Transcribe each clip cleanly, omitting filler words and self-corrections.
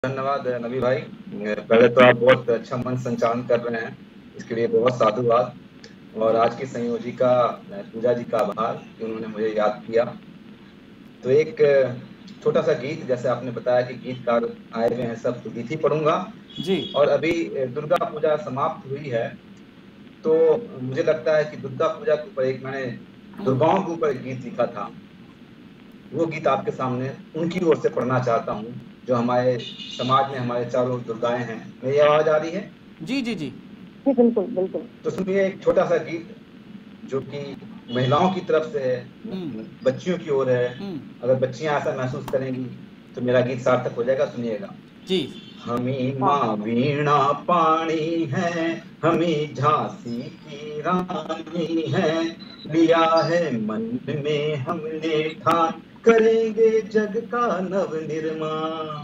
धन्यवाद नबी भाई। पहले तो आप बहुत अच्छा मंच संचालन कर रहे हैं, इसके लिए बहुत साधुवाद। और जी आज की संयोजिका पूजा जी का आभार कि उन्होंने मुझे याद किया। तो एक छोटा सा गीत, जैसे आपने बताया कि गीतकार आए हुए हैं सब, तो गीत ही पढ़ूंगा। जी। और अभी दुर्गा पूजा समाप्त हुई है, तो मुझे लगता है कि दुर्गा पूजा के ऊपर एक मैंने दुर्गाओं के ऊपर एक गीत लिखा था। वो गीत आपके सामने उनकी ओर से पढ़ना चाहता हूँ, जो हमारे समाज में हमारे चारों ओर दुर्गाएं हैं। मेरी आवाज आ रही है? जी जी जी। जी बिल्कुल बिल्कुल। तो सुनिए एक छोटा सा गीत जो कि महिलाओं की तरफ से है, बच्चियों की ओर है। अगर बच्चियां ऐसा महसूस करेंगी तो मेरा गीत सार्थक हो जाएगा। सुनिएगा। जी। हमी हाँ माँ वीणा पाणी है, हमी झांसी की रानी है, लिया है मन में हमने ठान, करेंगे जग का नव निर्माण।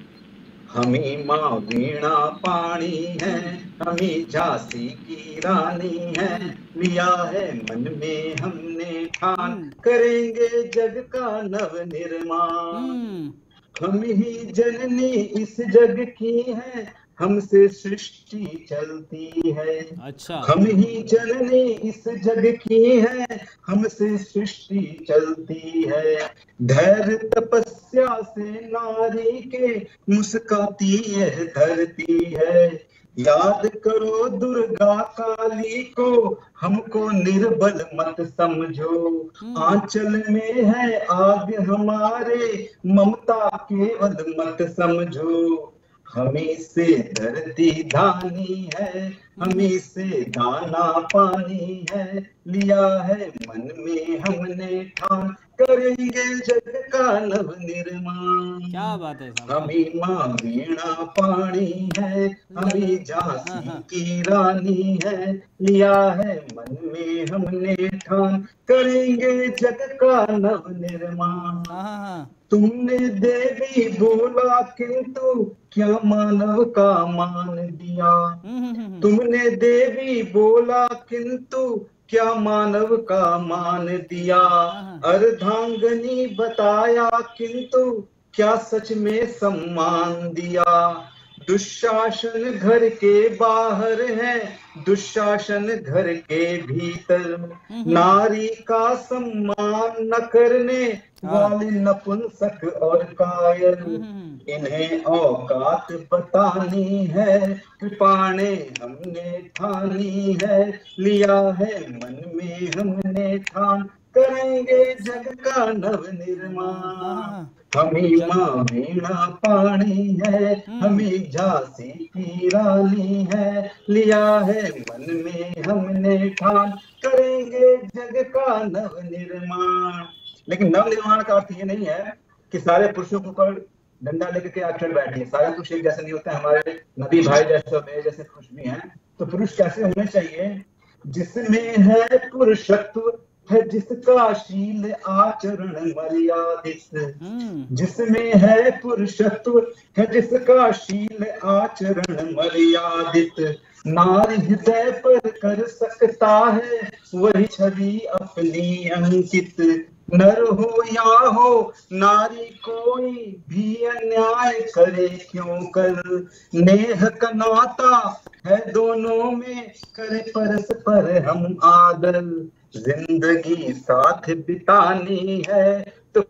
हमी माँ वीणा पाणी है, हमी झांसी की रानी है, लिया है मन में हमने ठान, करेंगे जग का नव निर्माण। हम ही जननी इस जग की है, हमसे सृष्टि चलती है। अच्छा। हम ही जननी इस जग की है, हमसे सृष्टि चलती है। धैर्य तपस्या से नारी के मुस्काती यह धरती है। याद करो दुर्गा काली को, हमको निर्बल मत समझो। आंचल में है आग हमारे, ममता केवल मत समझो। हमी से धरती धानी है, हमी से दाना पानी है, लिया है मन में हमने ठान, करेंगे जग का नव निर्माण। क्या बात है साहब, हमी माँ वीणा पाणी है, हमी झांसी की रानी है, लिया है मन में हमने ठान, करेंगे जग का नव निर्माण। तुमने देवी बोला किंतु क्या मानव का मान दिया। तुमने देवी बोला किंतु क्या मानव का मान दिया। अर्धांगनी बताया किंतु क्या सच में सम्मान दिया। दुशासन घर के बाहर है, दुशासन घर के भीतर, नारी का सम्मान न करने वाले नपुंसक और कायर, इन्हें औकात बतानी है, कृपाणे हमने ठानी है, लिया है मन में हमने ठान, करेंगे जग का नव निर्माण। हमी माँ वीणा पाणी है, हमी झांसी की रानी है, लिया है मन में हमने ठान, करेंगे जग का नव निर्माण। लेकिन नव निर्माण का अर्थ ये नहीं है कि सारे पुरुषों के ऊपर डंडा लेकर के आप चढ़ बैठिए। सारे पुरुष एक जैसे नहीं होते। हमारे नबी भाई जैसे और मेरे जैसे पुरुष भी हैं। तो पुरुष कैसे होने चाहिए? जिसमें है पुरुषत्व है, जिसका शील आचरण मर्यादित, जिसमें है पुरुषत्व है, जिसका शील आचरण मर्यादित, नारी हृदय पर कर सकता है वही छवि अपनी अंकित। नर हो या हो नारी कोई भी अन्याय करे क्यों कर, नेह का नाता है दोनों में, करे परस्पर हम आदर, जिंदगी साथ बितानी है तो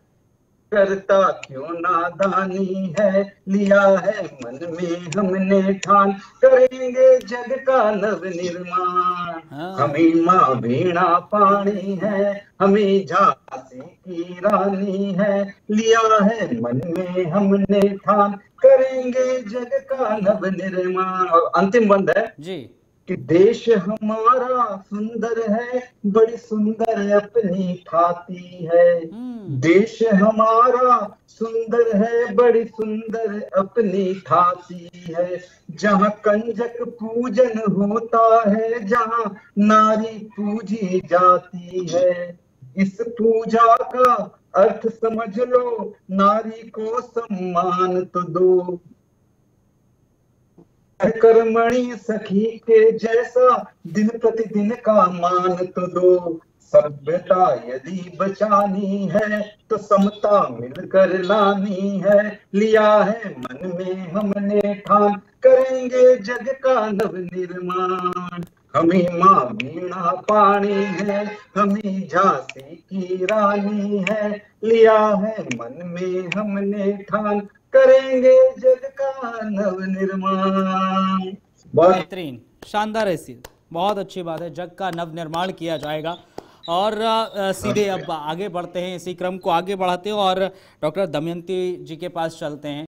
करता क्यों नादानी है, लिया है मन में हमने ठान, करेंगे जग का नव निर्माण। हमी माँ वीणा पाणी है, हमी झांसी की रानी है, लिया है मन में हमने ठान, करेंगे जग का नव निर्माण। और अंतिम बंद है जी कि देश हमारा सुंदर है, बड़ी सुंदर अपनी ठाती है। देश हमारा सुंदर है, बड़ी सुंदर अपनी ठाती है। जहाँ कंजक पूजन होता है, जहाँ नारी पूजी जाती है। इस पूजा का अर्थ समझ लो, नारी को सम्मान तो दो। कर्मणि सखी के जैसा दिन प्रतिदिन का मान तो दो। सभ्यता यदि बचानी है तो समता मिलकर लानी है। लिया है मन में हमने ठान, करेंगे जग का नव निर्माण। हमें माँ वीणा पानी है, हमें झांसी की रानी है। लिया है मन में हमने ठान, करेंगे जग का नव निर्माण। बस। बेहतरीन, शानदार है सी, बहुत अच्छी बात है। जग का नव निर्माण किया जाएगा। और सीधे अब आगे बढ़ते हैं, इसी क्रम को आगे बढ़ाते हैं और डॉक्टर दमयंती जी के पास चलते हैं।